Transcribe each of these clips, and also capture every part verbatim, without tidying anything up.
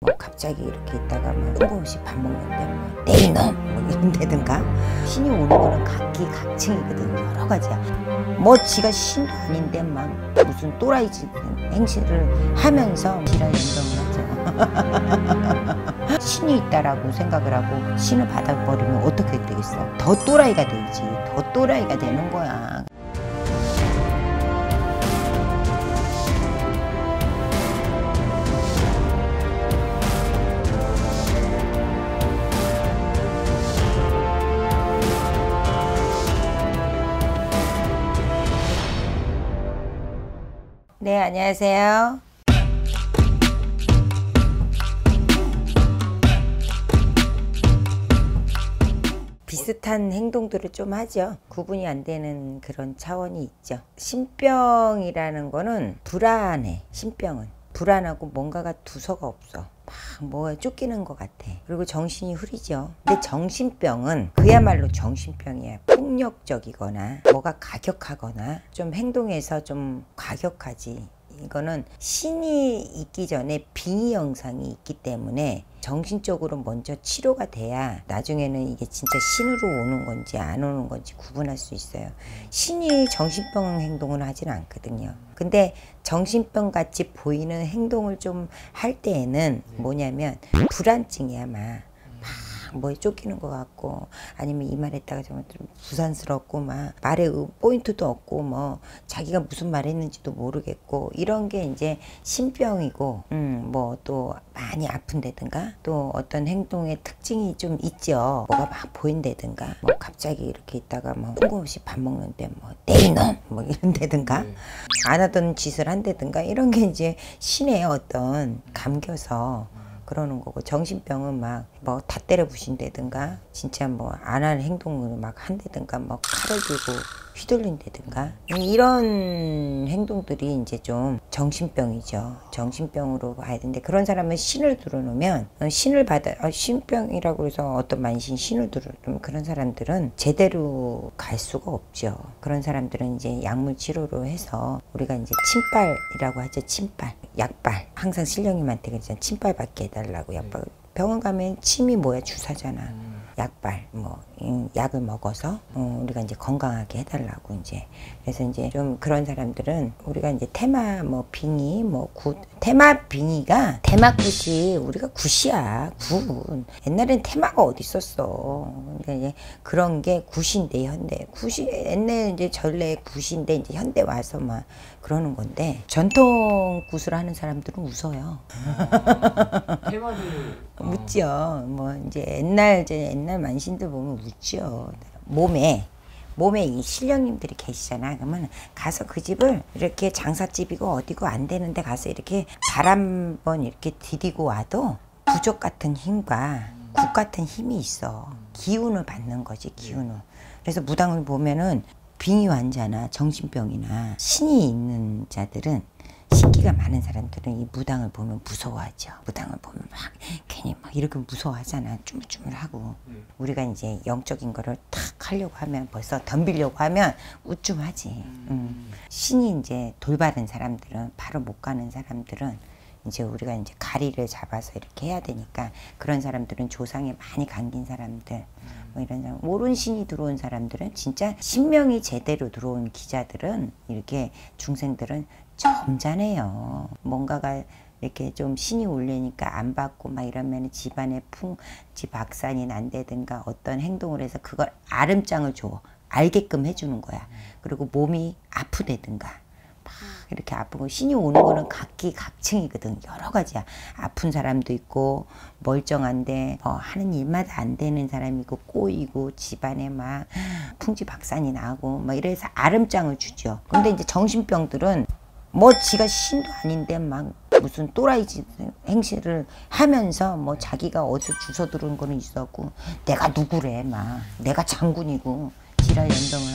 뭐 갑자기 이렇게 있다가 뭐 뜬금없이 밥 먹는데 뭐 내일 놈! 뭐 이런다든가. 신이 오는 거는 각기각층이거든. 여러 가지야. 뭐 지가 신도 아닌데 막 무슨 또라이 행실을 하면서 지랄 연병을 하죠. 신이 있다라고 생각을 하고 신을 받아버리면 어떻게 되겠어? 더 또라이가 되지. 더 또라이가 되는 거야. 네, 안녕하세요. 비슷한 행동들을 좀 하죠. 구분이 안 되는 그런 차원이 있죠. 신병이라는 거는 불안해. 신병은 불안하고 뭔가가 두서가 없어. 막 뭐에 쫓기는 것 같아. 그리고 정신이 흐리죠. 근데 정신병은 그야말로 정신병이야. 폭력적이거나 뭐가 가격하거나 좀 행동에서 좀 과격하지. 이거는 신이 있기 전에 빙의 영상이 있기 때문에 정신적으로 먼저 치료가 돼야 나중에는 이게 진짜 신으로 오는 건지 안 오는 건지 구분할 수 있어요. 신이 정신병 행동을 하지는 않거든요. 근데 정신병 같이 보이는 행동을 좀 할 때에는 뭐냐면 불안증이야. 막 뭐에 쫓기는 것 같고, 아니면 이 말했다가 좀 부산스럽고, 막 말에 포인트도 없고, 뭐 자기가 무슨 말 했는지도 모르겠고, 이런 게 이제 신병이고, 음, 뭐 또 많이 아픈다든가, 또 어떤 행동의 특징이 좀 있죠. 뭐가 막 보인다든가, 뭐 갑자기 이렇게 있다가 뭐 뜬금없이 밥 먹는데 뭐 내일 놈! 뭐 이런다든가, 네. 안 하던 짓을 한다든가, 이런 게 이제 신의 어떤 감겨서 그러는 거고, 정신병은 막 뭐 다 때려 부신다든가, 진짜 뭐 안 할 행동을 막 한다든가, 뭐 칼을 들고 휘둘린다든가, 이런 행동들이 이제 좀 정신병이죠. 정신병으로 봐야 되는데, 그런 사람은 신을 들어놓으면 신을 받아, 아, 신병이라고 해서 어떤 만신 신을 들어놓으면 그런 사람들은 제대로 갈 수가 없죠. 그런 사람들은 이제 약물 치료로 해서 우리가 이제 침빨이라고 하죠. 침빨, 약빨. 항상 신령님한테 그러잖아. 침빨 받게 해달라고. 약빨. 병원 가면 침이 뭐야? 주사잖아. 약발, 뭐, 약을 먹어서, 어, 우리가 이제 건강하게 해달라고, 이제. 그래서 이제 좀 그런 사람들은 우리가 이제 테마, 뭐, 빙의, 뭐, 굿, 테마 빙의가, 테마 굿이 우리가 굿이야, 굿. 옛날엔 테마가 어디 있었어. 그러니까 이제 그런 게 굿인데, 현대. 굿이, 옛날 이제 전래 굿인데, 이제 현대 와서 막 그러는 건데, 전통 굿을 하는 사람들은 웃어요. 아, 테마를. 웃죠. 뭐, 이제 옛날, 이제 옛날 만신들 보면 웃죠. 몸에, 몸에 이 신령님들이 계시잖아. 그러면 가서 그 집을 이렇게 장사집이고 어디고 안 되는데 가서 이렇게 발 한 번 이렇게 디디고 와도 부족 같은 힘과 국 같은 힘이 있어. 기운을 받는 거지, 기운을. 그래서 무당을 보면은 빙의 환자나 정신병이나 신이 있는 자들은, 신기가 많은 사람들은 이 무당을 보면 무서워하죠. 무당을 보면 막 괜히 막 이렇게 무서워하잖아. 쭈물쭈물하고. 음. 우리가 이제 영적인 거를 탁 하려고 하면, 벌써 덤비려고 하면 우쭐하지. 음. 음. 신이 이제 돌바른 사람들은, 바로 못 가는 사람들은 이제 우리가 이제 가리를 잡아서 이렇게 해야 되니까, 그런 사람들은 조상에 많이 감긴 사람들, 뭐 이런 사람, 옳은 신이 들어온 사람들은, 진짜 신명이 제대로 들어온 기자들은, 이렇게 중생들은 점잖해요. 뭔가가 이렇게 좀 신이 올려니까 안 받고 막 이러면 집안에 풍지 박산이 난다든가, 어떤 행동을 해서 그걸 아름장을 줘. 알게끔 해주는 거야. 그리고 몸이 아프다든가. 막 이렇게 아프고, 신이 오는 거는 각기각층이거든. 여러 가지야. 아픈 사람도 있고, 멀쩡한데 뭐 하는 일마다 안 되는 사람이 있고, 꼬이고 집안에 막 풍지박산이 나고 막 이래서 아름장을 주죠. 근데 이제 정신병들은 뭐 지가 신도 아닌데 막 무슨 또라이 행실을 하면서, 뭐 자기가 어디서 주워 들어온 거는 있었고, 내가 누구래, 막 내가 장군이고 지랄 연병을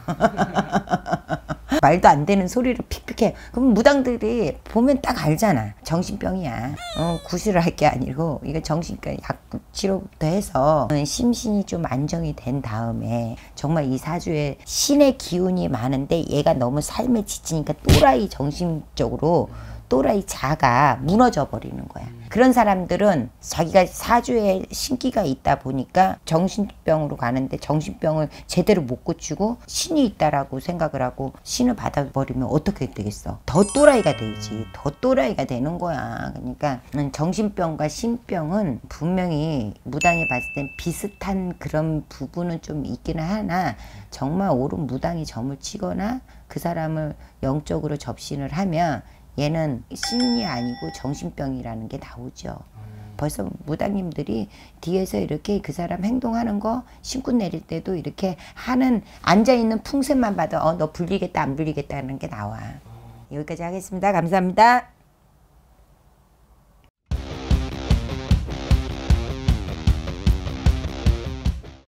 하죠. 말도 안 되는 소리를 픽픽해. 그럼 무당들이 보면 딱 알잖아. 정신병이야. 어, 구실을 할 게 아니고, 이거 정신과 약 치료부터 해서 심신이 좀 안정이 된 다음에, 정말 이 사주에 신의 기운이 많은데 얘가 너무 삶에 지치니까 또라이 정신적으로 또라이 자가 무너져 버리는 거야. 그런 사람들은 자기가 사주에 신기가 있다 보니까 정신병으로 가는데 정신병을 제대로 못 고치고 신이 있다라고 생각을 하고 신을 받아버리면 어떻게 되겠어? 더 또라이가 되지. 더 또라이가 되는 거야. 그러니까 정신병과 신병은 분명히 무당이 봤을 땐 비슷한 그런 부분은 좀 있기는 하나 정말 옳은 무당이 점을 치거나 그 사람을 영적으로 접신을 하면 얘는 신이 아니고 정신병이라는 게 나오죠. 벌써 무당님들이 뒤에서 이렇게 그 사람 행동하는 거 신고 내릴 때도 이렇게 하는 앉아있는 풍세만 봐도 어, 너 불리겠다 안 불리겠다는 게 나와. 여기까지 하겠습니다. 감사합니다.